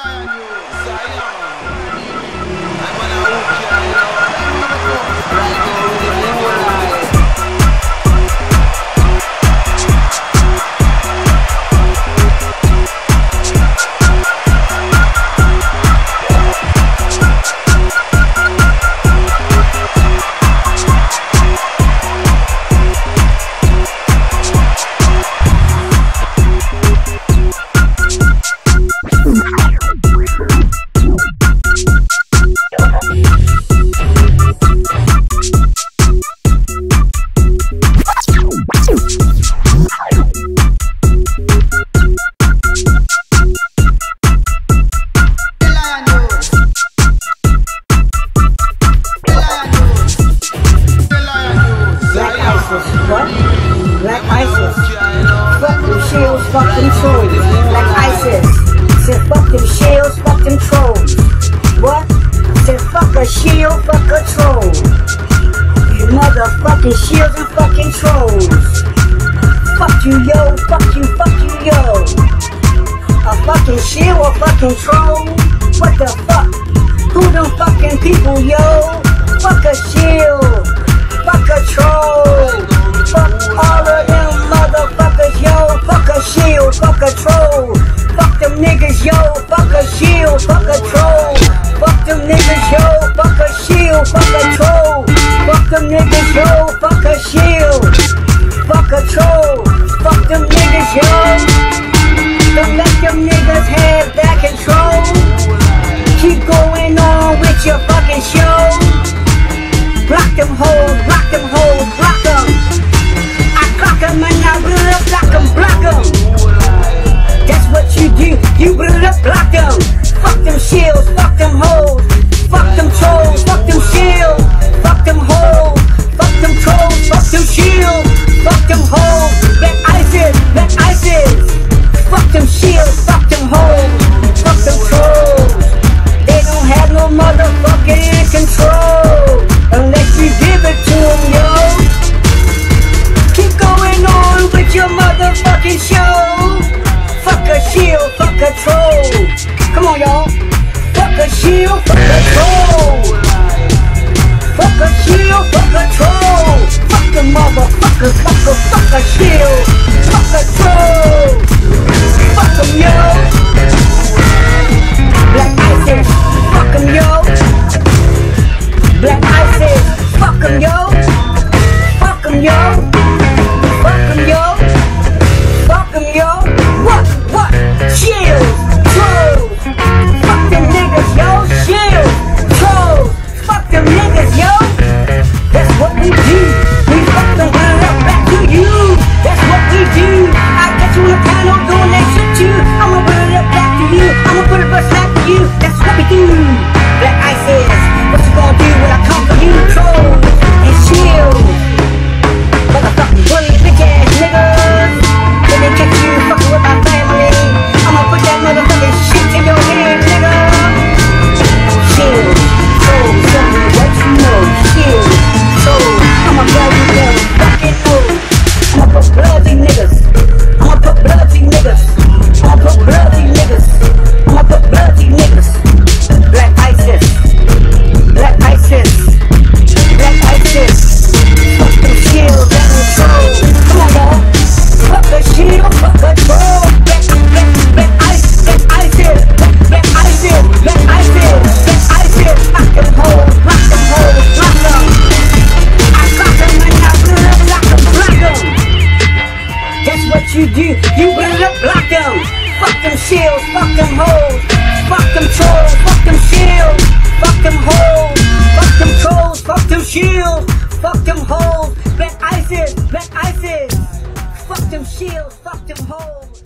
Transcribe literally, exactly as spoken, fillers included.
What? Black ISIS. Fuck them shields, fuck them trolls. Black ISIS. Said fuck them shields, fuck them trolls. What? Said fuck a shield, fuck a troll. You motherfucking shields and fucking trolls. Fuck you yo, fuck you, fuck you yo. A fucking shield or fucking troll? What the fuck? Who them fucking people yo? Fuck a shield. Fuck a troll. Fuck all of them motherfuckers, yo. Fuck a shield, fuck a troll. Fuck them niggas, yo. Fuck a shield, fuck a troll. Fuck them niggas, yo. Fuck a shield, fuck a troll. Fuck them niggas, yo. Fuck a shield. Fuck a troll. Fuck them niggas, yo. Don't let them niggas have that control. Keep going on with your fucking show. Block them hoes, block them hoes, block them. I clock them and I will block them, block them. That's what you do, you will block them. Fuck them shields, fuck them hoes. Fuck them trolls, fuck them shields. Fuck them hoes, fuck them trolls, fuck them shields. Fuck them hoes, black ISIS, black ISIS. Fuck them shields, fuck them hoes. Fuck them trolls. They don't have no motherfucking control. Unless you give it to them, yo. Keep going on with your motherfucking show. Fuck a shield, fuck a troll. Come on, y'all. Fuck a shield, fuck a troll. Fuck a shield, fuck a troll. Fuck the motherfucker, fuck a, fuck a shield. Fuck a troll. Fuck them, yo. Black ISIS, fuck them, yo. Black ISIS, fuck em yo, fuck em yo, fuck em yo, fuck em yo. What, what, shields, trolls, fuck them niggas yo, shields, trolls, fuck them niggas yo. That's what we do, we fuck them right up back to you. That's what we do, I get you in the panel doing that shit too. I'ma put it up back to you, I'ma put it back to you. That's what we do, Black ISIS. What you gonna do when I come for you, trolls and shields? Motherfucking bully, bitch ass niggas. When they catch you fucking with my family, I'ma put that motherfucking shit in your head, nigga. Shields, trolls, tell me what you know. Shields, trolls, I'ma blow you down, fucking old. I'ma put bloody niggas. I'ma put bloody niggas. I'ma put bloody niggas. I'ma put bloody niggas. Black ISIS. Black ISIS, Black ISIS. Fuck them shields and the trolls. Come on, y'all. Fuck a shield, fuck a troll. Black, black, black ISIS, Black ISIS, Black ISIS, Black ISIS, Black ISIS. Lock them hoes, lock them hoes, lock them. I got them and I will block them, block them. That's what you do, you will block them. Fuck them shields, fuck them hoes. Fuck them trolls, fuck them shields. Fuck them hoes, fuck them trolls, fuck them shields, fuck them hoes, Black ISIS, Black ISIS, fuck them shields, fuck them hoes.